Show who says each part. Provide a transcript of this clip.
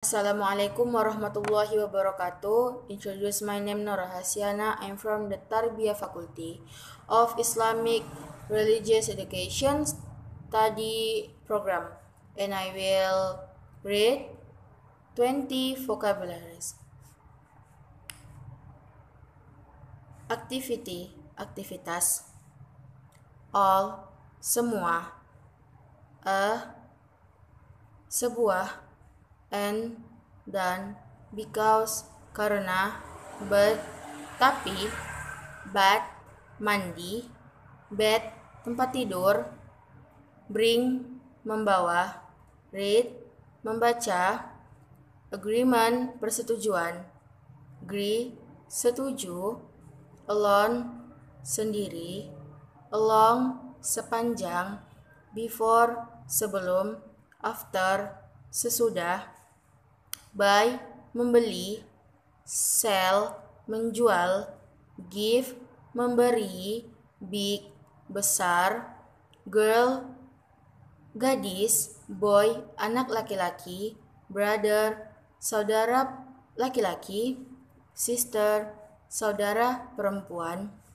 Speaker 1: Assalamualaikum warahmatullahi wabarakatuh. Introduce my name Nora Hasyana. I'm from the Tarbiyah Faculty of Islamic Religious Education Study Program, and I will read 20 vocabularies. Activity, aktivitas. All, semua. Sebuah. And, dan, because, karena, but, tapi, bath, mandi, bed, tempat tidur, bring, membawa, read, membaca, agreement, persetujuan, agree, setuju, alone, sendiri, along, sepanjang, before, sebelum, after, sesudah, buy, membeli, sell, menjual, give, memberi, big, besar, girl, gadis, boy, anak laki-laki, brother, saudara laki-laki, sister, saudara perempuan,